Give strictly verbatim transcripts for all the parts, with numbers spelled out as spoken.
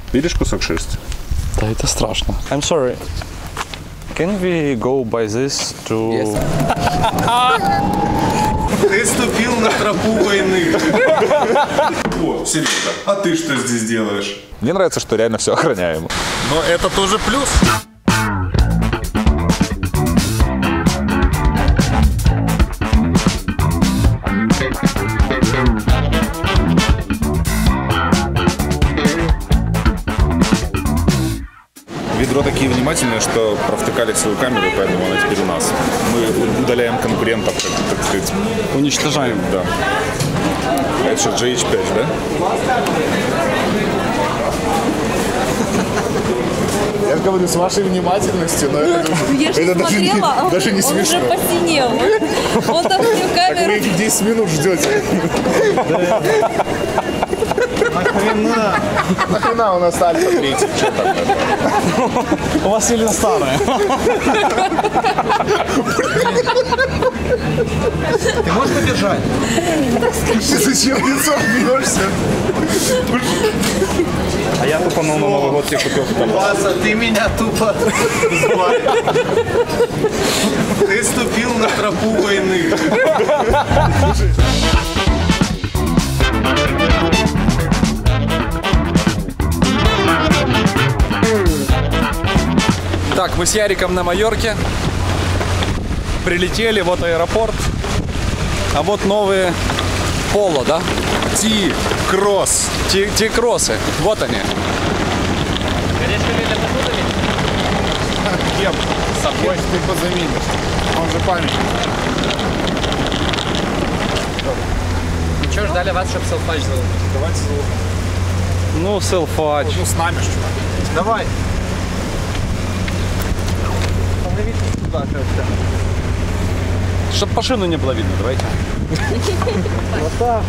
Видишь кусок шерсти? Да, это страшно. I'm sorry. Can we go by this to... Yes. Ты ступил на тропу войны. О, Серега, а ты что здесь делаешь? Мне нравится, что реально все охраняемо. Но это тоже плюс. Ведро такие внимательные, что провтыкали свою камеру, поэтому она теперь у нас. Мы удаляем конкурентов, так, так сказать. Уничтожаем. Да. А это что, джей эйч пять, да? Я же говорю, с вашей внимательностью, но это, Я же это не даже, не, смотрела, даже не он смешно. уже посинел. Он там всю Так камеру... вы десять минут ждете. Нахрена? Нахрена у нас альфа третий? Что там такое? У вас или старая? Ты можешь побежать? Ты зачем лицом бьешься? А я тупо на Новый год тебе купил. Васа, ты меня тупо Ты ступил на тропу войны. Так, мы с Яриком на Майорке. Прилетели, вот аэропорт. А вот новые Поло, да? Ти-кросс. Ти-кроссы. Вот они. Кем? С собой ты позаменишь. Он же память. Ну что, ждали вас, чтобы селфач сделал? Давайте Ну, селфач. ну, с нами что. Давай. Туда как-то. Чтоб машину не было видно, давайте. Вот так.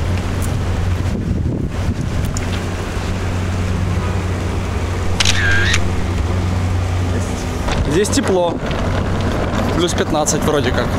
Здесь тепло. Плюс пятнадцать вроде как.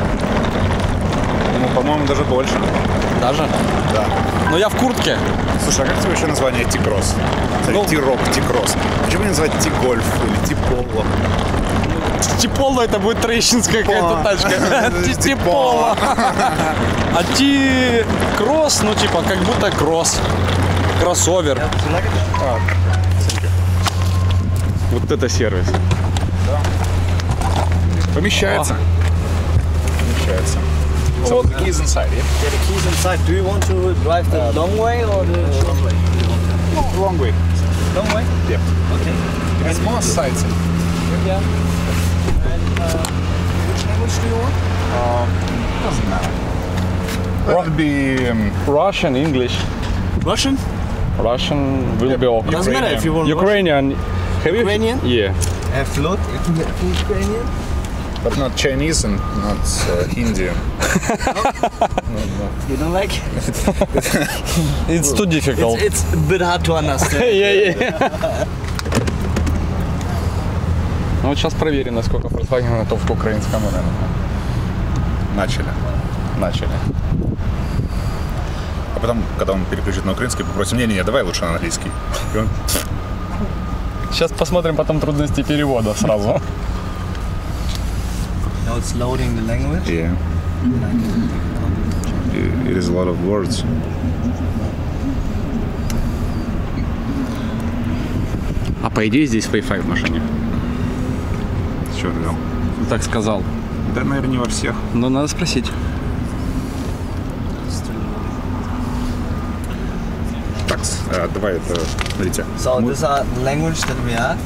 Ну, по-моему, даже больше. Даже? Да. Но я в куртке. Слушай, а как тебе еще название Ти-кросс? Ну, Ти-рок, Ти-кросс. Почему не назвать Ти-гольф или Ти-поло? Ти-поло это будет трещинская какая-то тачка. Ти-поло. А ти-кросс, ну типа как будто кросс. Кроссовер. Вот это сервис. Помещается. Помещается. So the keys inside, yeah? Yeah, the keys inside. Do you want to drive the long way or the short way? No, long way. Long way? Yeah. Okay. It's more sights. Yeah. And uh, which language do you want? Uh, doesn't matter. That would be um, Russian, English. Russian? Russian will be okay. Doesn't matter if you want Ukrainian. Have you? Ukrainian? Yeah. Have a look. Ukrainian? but not Chinese and not uh, Hindi. You don't like it? It's too difficult. It's, it's a bit hard to understand. Yeah, yeah. Ну вот сейчас проверим, насколько Volkswagen готов к украинскому рынку. Начали. Начали. А потом, когда он переключит на украинский, попросим, не-не-не, давай лучше на английский. И он... Сейчас посмотрим потом трудности перевода сразу. Now it's loading the language. Yeah. It is a lot of words. А по идее здесь Wi-Fi в машине. Что ты взял? Так сказал. Да, наверное, не во всех. Но надо спросить. Так, а, давай это, смотрите. So these are the language that we have.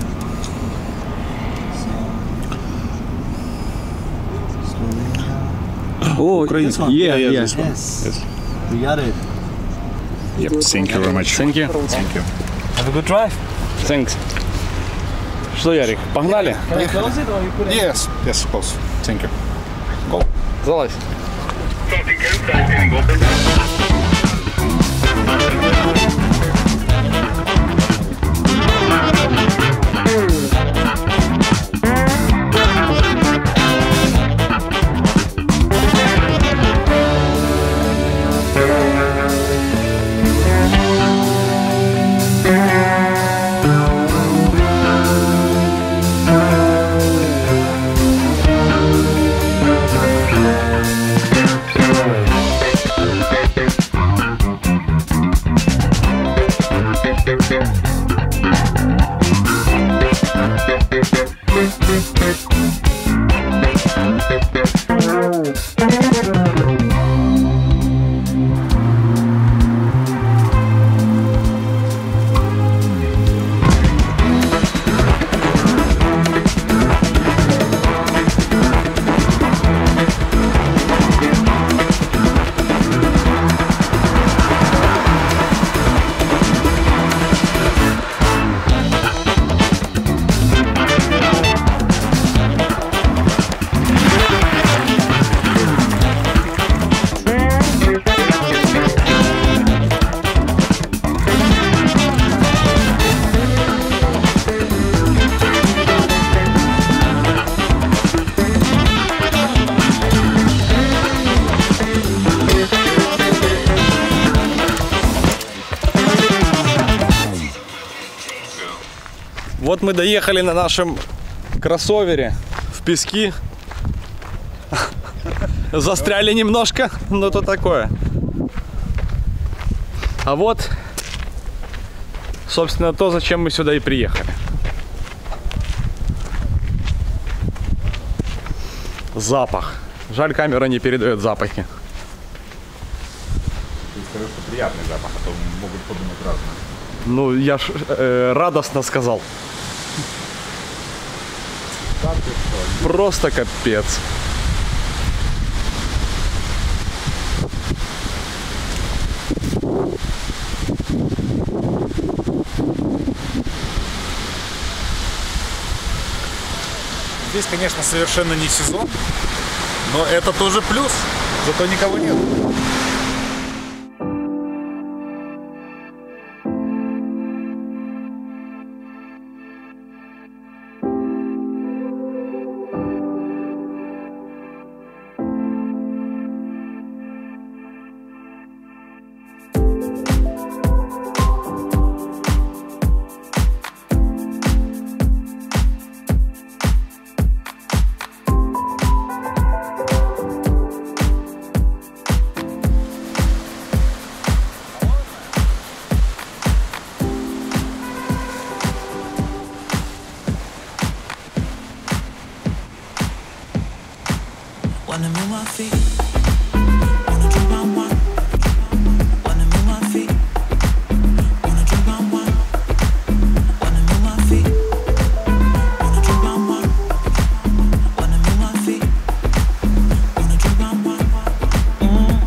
О, Украинский. Yeah, yeah. Yes. Yes. We got it. Yep, thank you very much. Thank you. Thank you. Have a good drive. Thanks. Что, Ярик, погнали? Can I close it or you put it? Yes, yes, close. Thank you. Go. Залазь. Вот мы доехали на нашем кроссовере в пески. Застряли немножко, но то такое. А вот, собственно, то, зачем мы сюда и приехали. Запах. Жаль, камера не передает запахи. Ты скажи, что приятный запах, а то могут подумать разное. Ну, я ж э, радостно сказал. Просто капец. Здесь, конечно, совершенно не сезон, но это тоже плюс, зато никого нет. Wanna move my feet, wanna drink my wine. Wanna move my feet, wanna drink my wine. Wanna move my feet, wanna drink my wine. Wanna move my feet, wanna drink my wine. Mm.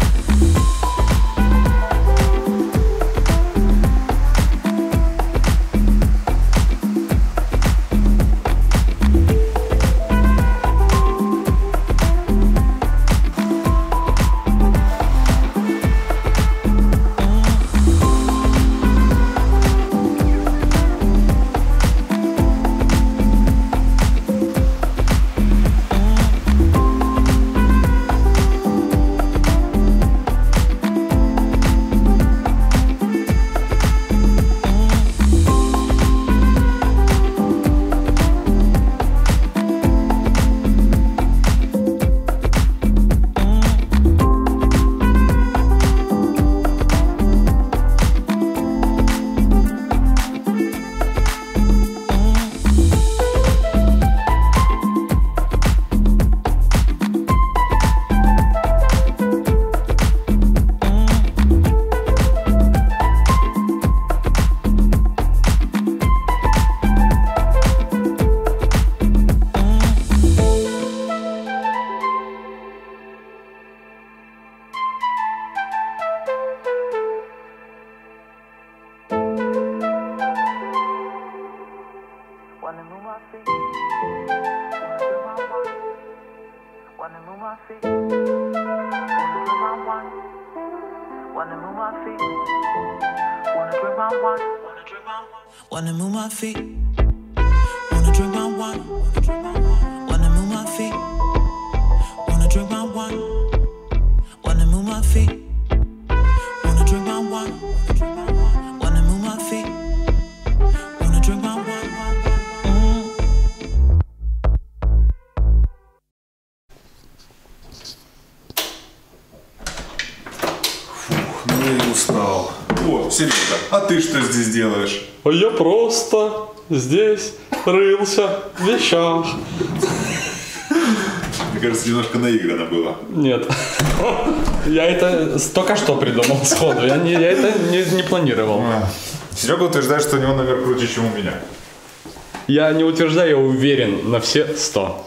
Wanna move my feet, wanna move my feet, wanna drink my wine. Wanna move my feet, wanna drink my wine. Wanna move my feet, wanna drink my wine. Wanna move my feet, wanna drink my wine. Wanna move my feet, wanna drink my wine. Wanna move my feet, wanna drink my wine. Ну и устал. О, Серега, а ты что здесь делаешь? А я просто здесь рылся в вещах. Мне кажется, немножко наиграно было. Нет. Я это только что придумал сходу. Я, не, я это не, не планировал. Серега утверждает, что у него номер круче, чем у меня. Я не утверждаю, я уверен на все сто.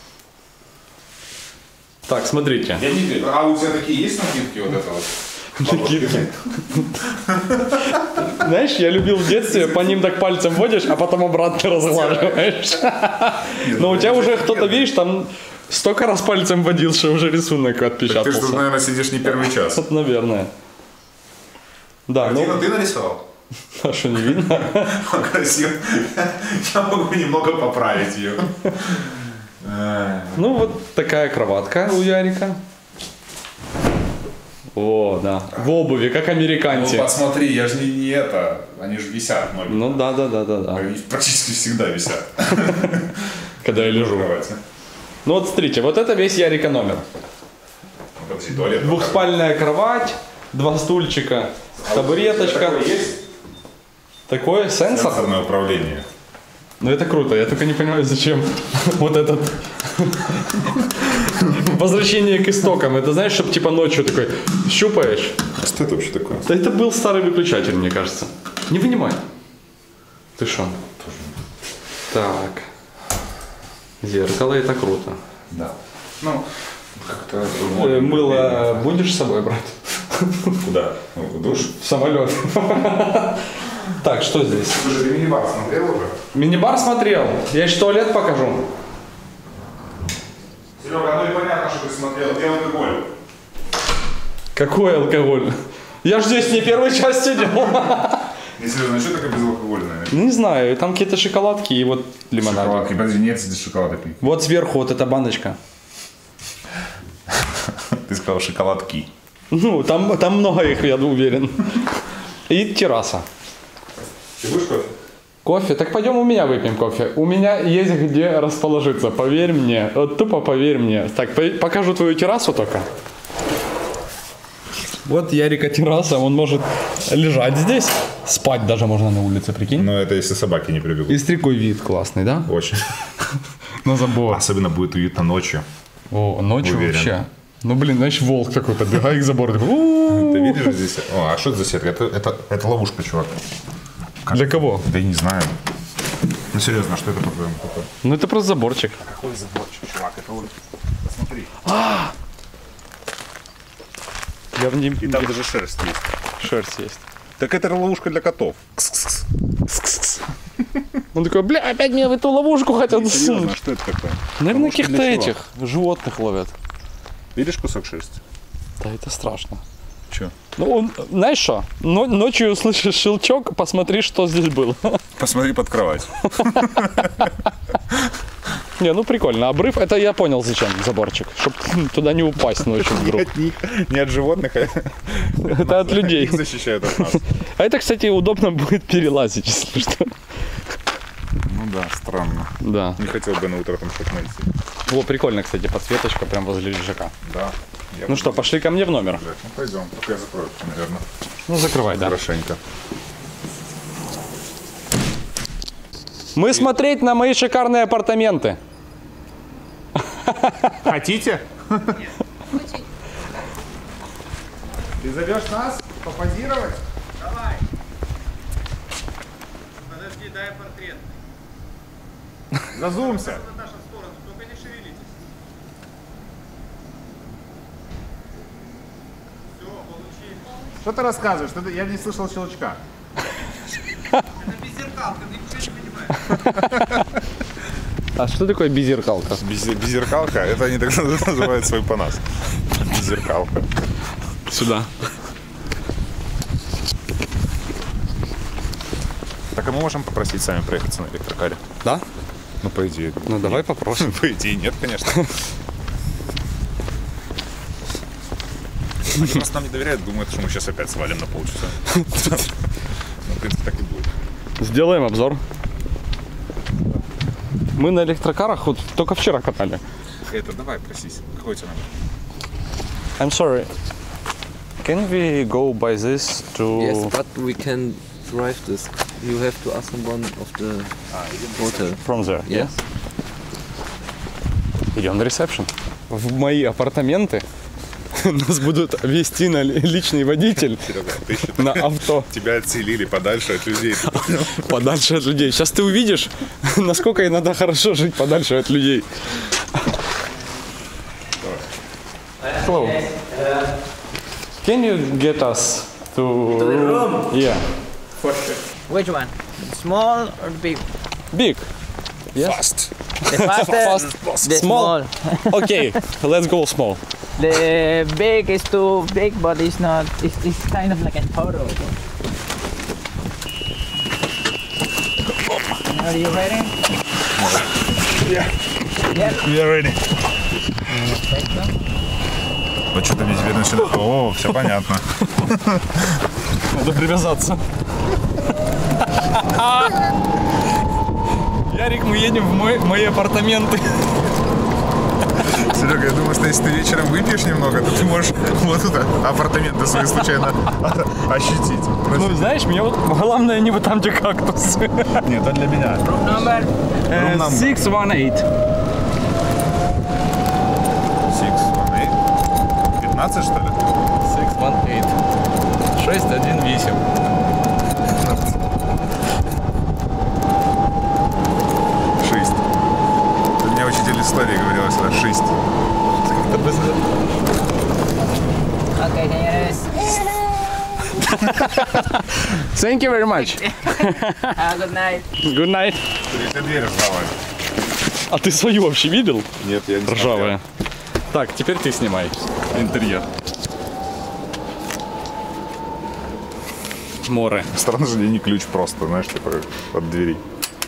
Так, смотрите. Я не верю. А у тебя такие есть накидки вот это вот? Накидки. Знаешь, я любил в детстве, по ним так пальцем водишь, а потом обратно разглаживаешь. Но у тебя уже кто-то, видишь, там столько раз пальцем водил, что уже рисунок отпечатался. Ты что, наверное, сидишь не первый час. Наверное. Да, Картину ну... ты нарисовал? А что, не видно? Красиво. Я могу немного поправить ее. Ну, вот такая кроватка у Ярика. О, да. В обуви, как американцы. Ну, посмотри, я же не, не это. Они же висят ноги. Ну да, да, да, да, да. Они практически всегда висят. Когда я лежу. Ну вот смотрите, вот это весь Ярика номер. Подожди, туалет. Двухспальная кровать, два стульчика, табуреточка. Такое есть? Такое сенсор? Сенсорное управление. Ну это круто, я только не понимаю, зачем вот этот возвращение к истокам. Это знаешь, чтобы типа ночью такой щупаешь. Что это вообще такое? Да это был старый выключатель, мне кажется. Не вынимай. Ты что? Так. Зеркало, это круто. Да. Ну, как-то... Э, Мыло будешь с собой брать? Куда? Ну, в душ? В самолет. Так, что здесь? Слушай, ты мини-бар смотрел уже? Мини-бар смотрел. Я еще туалет покажу. Серега, ну и понятно, что ты смотрел. Где алкоголь? Какой алкоголь? Я ж здесь не первый час сидел. Не, серьезно, что такое безалкогольное? Не знаю, там какие-то шоколадки и вот лимонад. Шоколадки, подожди, нет здесь шоколадок. Вот сверху вот эта баночка. Ты сказал шоколадки. Ну, там, там много их, я уверен. И терраса. Ты будешь кофе? Кофе? Так пойдем у меня выпьем кофе. У меня есть где расположиться, поверь мне. Вот тупо поверь мне. Так, по- покажу твою террасу только. Вот Ярика терраса, он может лежать здесь. Спать даже можно на улице, прикинь. Ну, это если собаки не прибегут. И стрикой вид классный, да? Очень. На забор. Особенно будет уютно ночью. О, ночью Уверен. вообще. Ну, блин, знаешь, волк такой-то, бегает к забору. Такой, «У-у-у». Ты видишь здесь? О, а что это за сетка? Это, это, это ловушка, чувак. Для кого? Да я не знаю. Ну, серьезно, что это по-твоему такое? Ну, это просто заборчик. Какой заборчик, чувак? Это вот... Посмотри. Я в ней... И там даже шерсть есть. Шерсть есть. Так это ловушка для котов. Он такой, бля, опять меня в эту ловушку хотят Серьезно, засунуть. а что это такое? Наверное, Ловушка каких-то для чего? этих животных ловят. Видишь кусок шерсти? Да это страшно. Че? Ну, он, знаешь что? Но, ночью услышишь щелчок, посмотри, что здесь было. Посмотри под кровать. Не, ну прикольно. Обрыв, это я понял зачем, заборчик. Чтобы туда не упасть ночью вдруг. От них, не от животных, а Это от людей. их защищают от нас. А это, кстати, удобно будет перелазить, если что. Ну да, странно. Да. Не хотел бы на утро там что-то найти. О, прикольно, кстати, подсветочка прям возле лежака. Да. Я Ну что, пошли ко мне в номер? Ну пойдем, только я закрою, наверное. Ну, закрывай, да. Хорошенько. Мы смотреть на мои шикарные апартаменты. Хотите? Ты зовешь нас попозировать? Подожди, дай портрет. Зазумся. В нашу сторону, только не шевелитесь. Все, получили. Что ты рассказываешь? Ты- Я не слышал щелчка. Это беззеркалка, ты ничего не понимаешь. А что такое беззеркалка? Без- Беззеркалка, это они так называют свой понас. Беззеркалка. Сюда. Так а мы можем попросить сами проехаться на электрокаре? Да? Ну, по идее. Ну, давай попросим. По идее, нет, конечно. Они просто нам не доверяют, думают, что мы сейчас опять свалим на полчаса. Ну, в принципе, так и будет. Сделаем обзор. Мы на электрокарах вот только вчера катали. Это, давай, просись. Какой у тебя номер? I'm sorry. Can we go by this to... Yes, but we can drive this. You have to ask someone of the hotel. From there, Yes. Идем на ресепшн. В мои апартаменты нас будут вести на ли- личный водитель Серега, ты считай, на авто тебя отселили подальше от людей. ты понял? подальше от людей. Сейчас ты увидишь, насколько иногда хорошо жить подальше от людей. Hello. Can you get us to, To the room? Yeah. Which one? Small or big? Big. Yes. Fast. The fastest, Fast. the Small. small. Okay, let's go small. The big is too big, but it's not. It's, it's kind of like a photo. Are you ready? We are ready. Вот что-то мне теперь начинает... О, все понятно. Надо привязаться. Ярик, мы едем в мой, мои апартаменты. Серега, я думаю, что если ты вечером выпьешь немного, то ты можешь вот это апартаменты свои случайно ощутить. Ну, знаешь, мне вот главное не вот там, где кактус. Нет, это для меня. Number six one eight. six one eight. пятнадцать, что ли? six one eight. шесть один восемь. шесть. У меня учитель истории говорил всегда шесть. Okay, señores. Thank you very much. Uh, good night. Good night. Эта дверь ржавая. А ты свою вообще видел? Нет, я не Ржавая. Так, теперь ты снимай интерьер. Море. Странно же, не ключ просто, знаешь, типа от двери.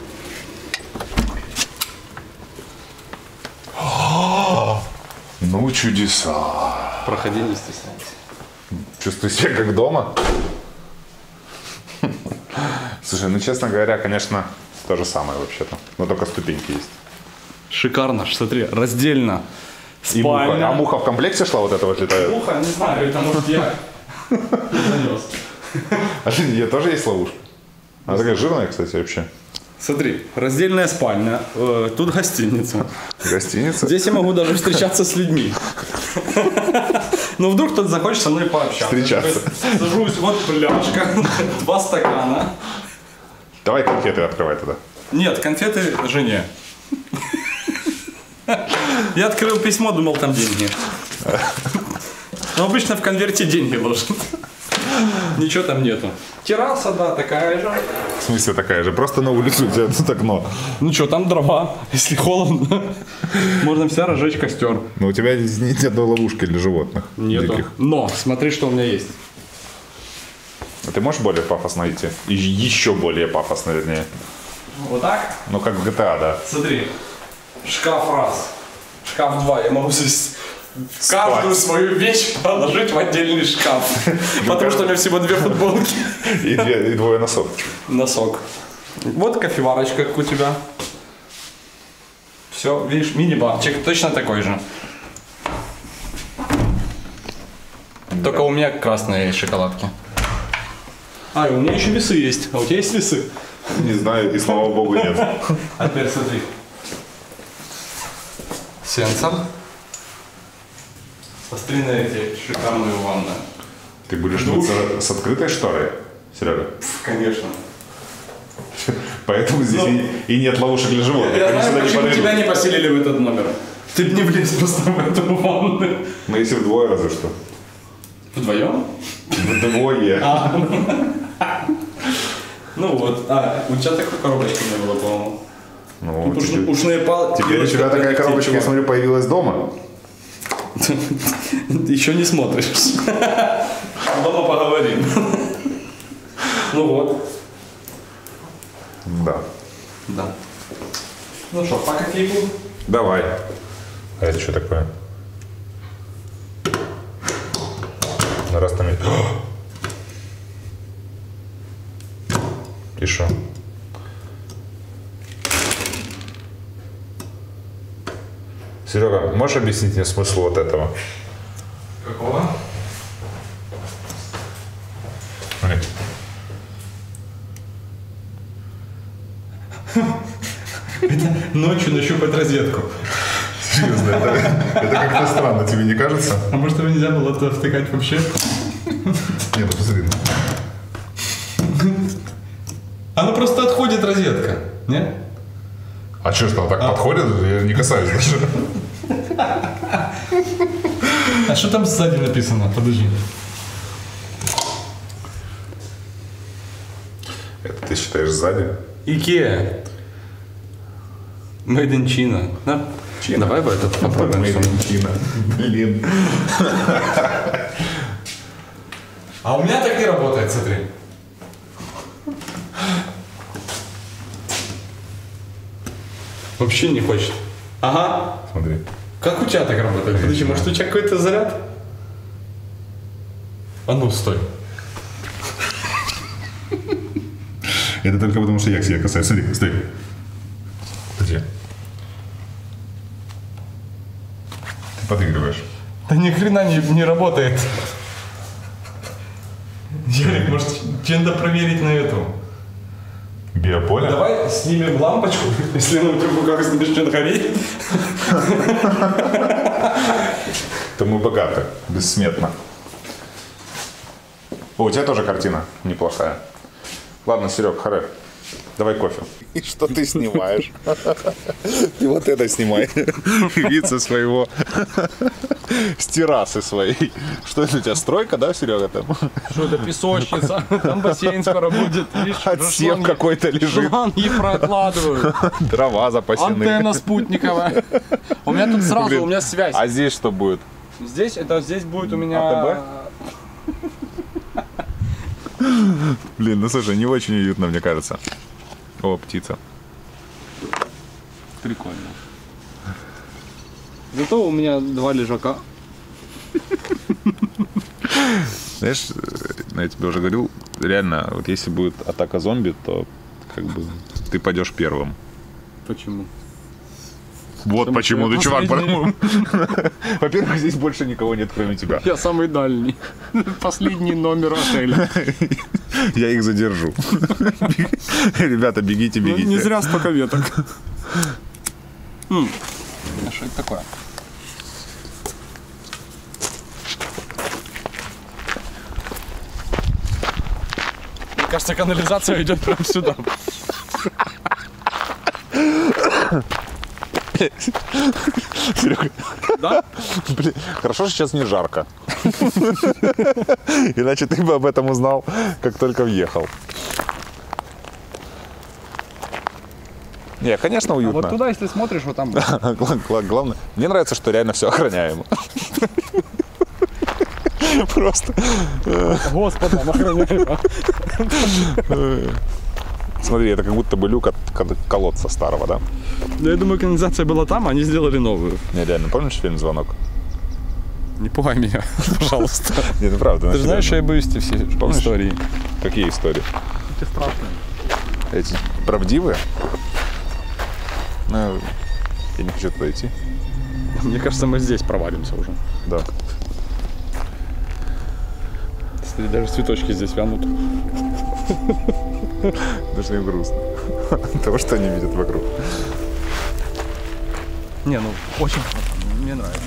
Ну, чудеса. Проходи, не стесняйся. Чувствую себя как дома. Слушай, ну, честно говоря, конечно, то же самое вообще-то. Но только ступеньки есть. Шикарно, смотри, раздельно. И муха. Спальня. А муха в комплекте шла вот это вот летает? Муха, не знаю, это может я занес. А что, ее тоже есть ловушка? Она такая жирная, кстати, вообще. Смотри, раздельная спальня, э, тут гостиница. Гостиница? Здесь я могу даже встречаться с людьми. Ну, вдруг кто-то захочет со мной пообщаться. Встречаться. Сажусь, вот пляшка, два стакана. Давай конфеты открывай тогда. Нет, конфеты жене. Я открыл письмо, думал, там деньги. Но обычно в конверте деньги ложат. Ничего там нету. Терраса, да, такая же. В смысле такая же? Просто на улицу у тебя тут окно. Ну что, там дрова, если холодно. Можно вся разжечь костер. Но у тебя здесь нет ни одной ловушки для животных. Нету. Диких. Но, смотри, что у меня есть. А ты можешь более пафосно идти? И еще более пафосно, вернее. Вот так? Ну, как в джи ти эй, да. Смотри. Шкаф раз. Шкаф два. Я могу здесь каждую свою вещь положить в отдельный шкаф. Потому что у меня всего две футболки. И, две, и двое носок. Носок. Вот кофеварочка, как у тебя. Все, видишь, мини-барчик точно такой же. Только у меня красные шоколадки. А, и у меня еще весы есть. А у тебя есть весы? Не знаю, и слава богу нет. А теперь смотри. Сенсор. Посмотри на эти шикарные ванны. Ты будешь мыться с открытой шторой, Серега? Конечно. Поэтому здесь Ну, и, и нет ловушек для животных. Я Они знаю, сюда не почему подойдут. тебя не поселили в этот номер. Ты бы не влез просто в эту ванну. Ну, если вдвое, разве что. Вдвоем? Вдвое. Ну вот. А, у тебя такой коробочки не было, по-моему. Ну, Тут теперь, ушные палки. теперь у тебя такая коробочка, я смотрю, появилась дома. Еще не смотришь. Дома поговорим. Ну вот. Да. Да. Ну что, по кофейку? Давай. А это что такое? Раз там... И что? Серега, можешь объяснить мне смысл вот этого? Какого? Смотри. Ночью нащупать розетку. Серьезно, это, это как-то странно, тебе не кажется? А может, его нельзя было туда втыкать вообще? Нет, посмотри. Она просто отходит розетка, не? А что, что, она так подходит? Я не касаюсь даже. А что там сзади написано? Подожди. Это ты считаешь сзади? Икеа. Made in China. Да? Давай в этот попробуем. Made in China. Блин. А у меня так не работает, смотри. Вообще не хочет. Ага. Смотри. Как у тебя так работает? Подожди, может у тебя какой-то заряд? А ну, стой. Это только потому, что я к себе касаюсь. Смотри, стой. Где? Ты подыгрываешь. Да ни хрена не, не работает. Ярик, может, чем-то проверить на эту? Биополе? Давай снимем лампочку, если на утюгу как начнет гореть. То мы богаты, бессмертно. О, у тебя тоже картина неплохая. Ладно, Серег, харе, давай кофе. И что ты снимаешь? Ты вот это снимай. Вид со своего... С террасы своей. Что это у тебя, стройка, да, Серега, там? Что это, песочница? Там бассейн скоро будет. Отсев какой-то лежит. Шланги прокладывают. Дрова запасены. Антенна спутниковая. У меня тут сразу, Блин, у меня связь. А здесь что будет? Здесь, это здесь будет у меня... АТБ? Блин, ну слушай, не очень уютно, мне кажется. О, птица. Прикольно. Зато у меня два лежака. Знаешь, я тебе уже говорил, реально, вот если будет атака зомби, то как бы ты пойдешь первым. Почему? Вот Потому почему, ну чувак, последний. потому... Во-первых, здесь больше никого нет, кроме тебя. Я самый дальний. Последний номер отеля. Я их задержу. Ребята, бегите, бегите. Ну, не зря столько веток. М. А что это такое? Мне кажется, канализация идет прямо сюда. Серега. Да? Блин, хорошо, что сейчас не жарко. Иначе ты бы об этом узнал, как только въехал. Не, конечно, уютно. Вот туда, если смотришь, вот там. Главное, мне нравится, что реально все охраняемо. Просто. Господи, нам охраняемо. Смотри, это как будто бы люк от колодца старого, да? Да, я думаю, канализация была там, а они сделали новую. Не, реально, помнишь фильм «Звонок»? Не пугай меня, пожалуйста. Не, ну правда. Ты же знаешь, что я боюсь эти все истории. Какие истории? Эти страшные. Эти правдивые? Ну, я не хочу туда идти. Мне кажется, мы здесь провалимся уже. Да. Смотри, даже цветочки здесь вянут. Даже им грустно. Того, что они видят вокруг. Не, ну очень хорошо. Мне нравится.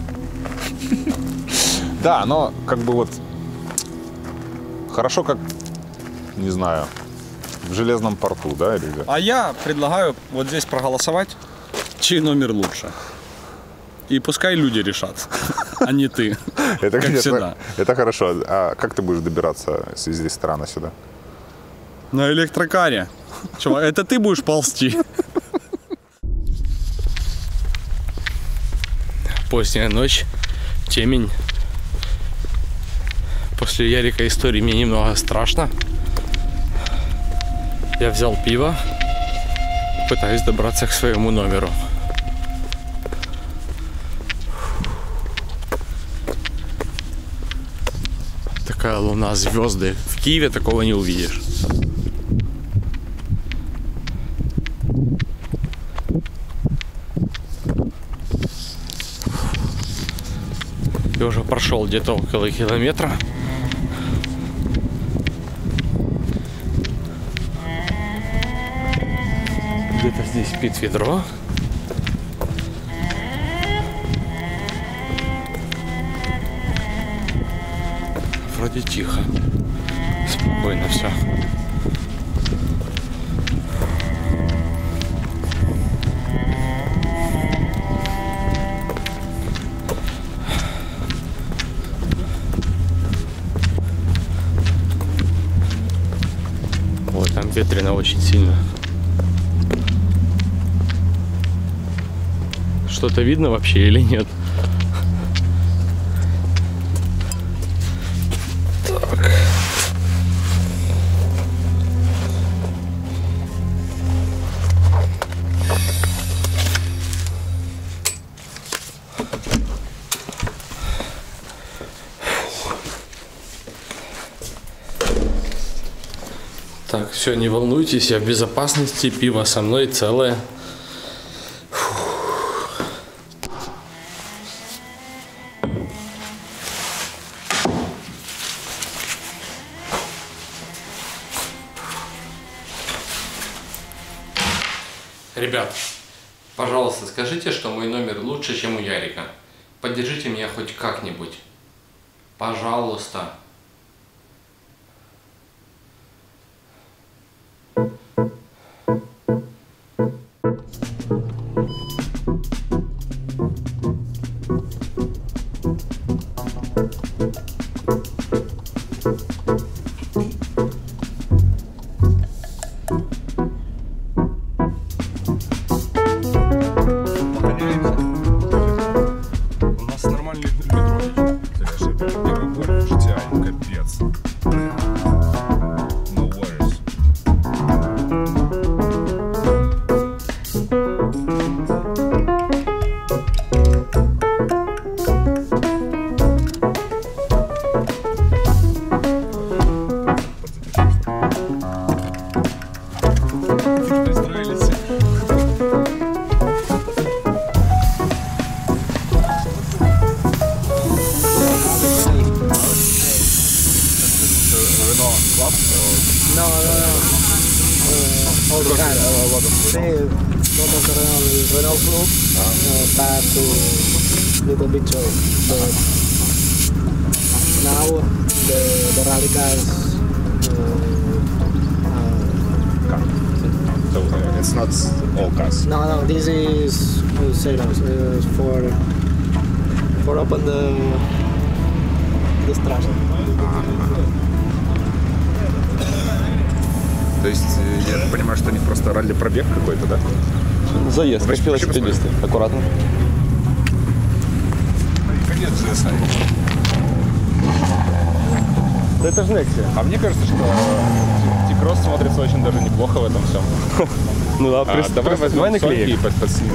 Да, но как бы вот хорошо, как, не знаю, в железном порту, да, или где? А я предлагаю вот здесь проголосовать, чей номер лучше. И пускай люди решат, а не ты, Это, как конечно, всегда. это хорошо. А как ты будешь добираться из ресторана сюда? На электрокаре. Чувак, это ты будешь ползти. Поздняя ночь, темень. После Ярика истории мне немного страшно. Я взял пиво, пытаюсь добраться к своему номеру. Такая луна, звезды. В Киеве такого не увидишь. Я уже прошел где-то около километра. Где-то здесь спит ведро. Вроде тихо. Спокойно все. Вот там ветрено очень сильно. Что-то видно вообще или нет? Так. Все, не волнуйтесь, я в безопасности, пиво со мной целое. Ребят, пожалуйста, скажите, что мой номер лучше, чем у Ярика. Поддержите меня хоть как-нибудь. Пожалуйста. No, no, no. Uh, all the time. Sí, vamos around the Renault Club, uh, back to Little Big Show. But now the, the rally cars. Uh, So uh, it's not all cars. no, no, this is uh, sedans uh, for for open the the strasse. То есть э, я понимаю, что у них просто ралли-пробег какой-то, да? Заезд, как велосипедисты. Аккуратно. Конец джи эс ай. Да это же Nexia. А мне кажется, что T-Cross смотрится очень даже неплохо в этом всем. Ну да, А, давай возьмем наклеек и под- подснимем.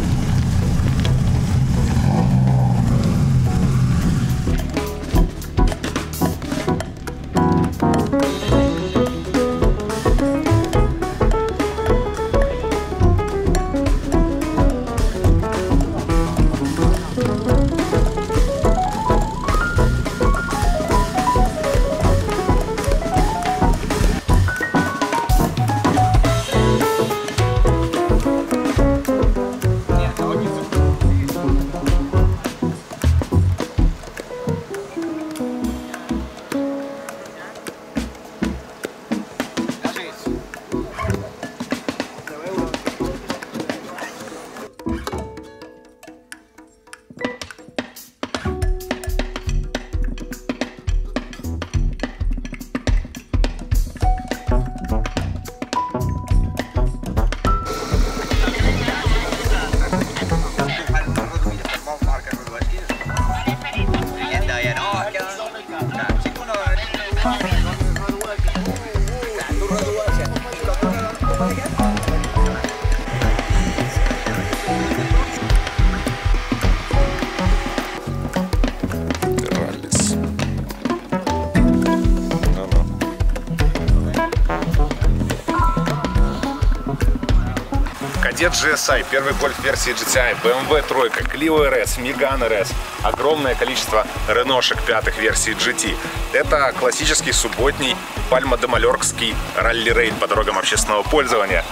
Кадет джи эс ай, первый гольф версии джи ти ай, бэ эм вэ тройка, Clio эр эс, Megane эр эс, огромное количество реношек пятых версий джи ти. Это классический субботний пальмо-де-Мальоркский ралли-рейд по дорогам общественного пользования.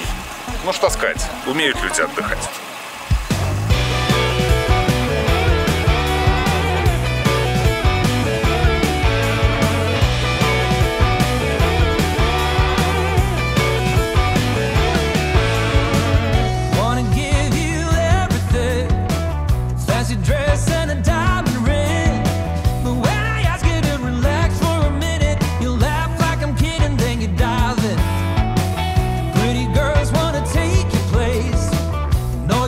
Ну что сказать, умеют люди отдыхать. Pretty girls wanna take your place. Know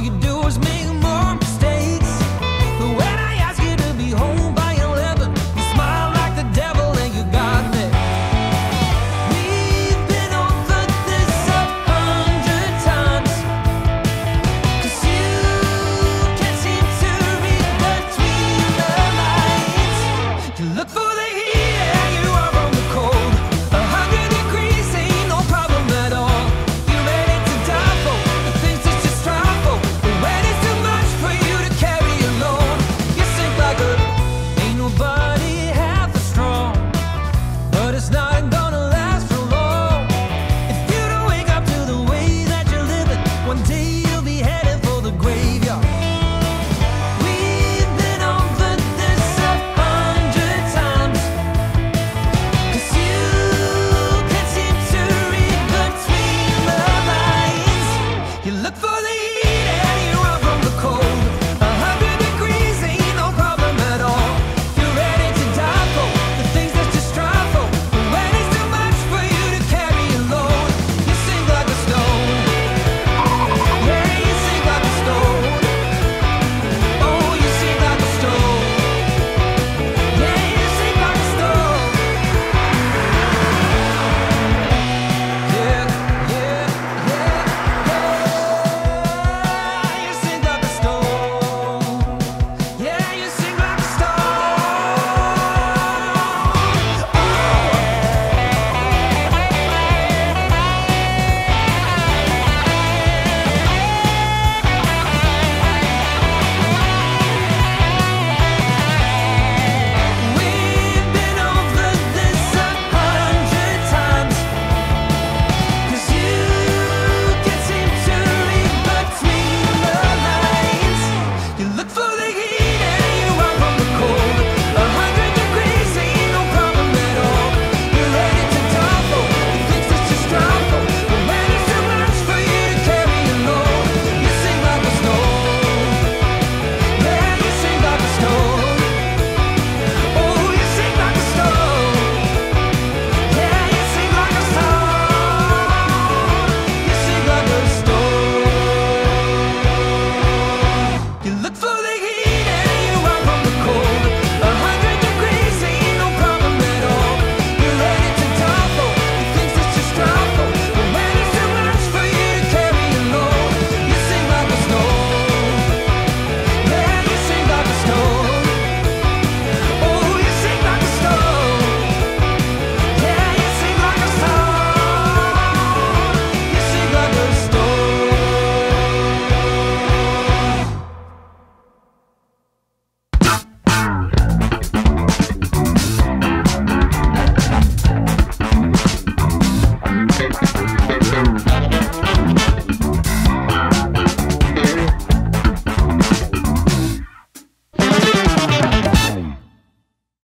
You look for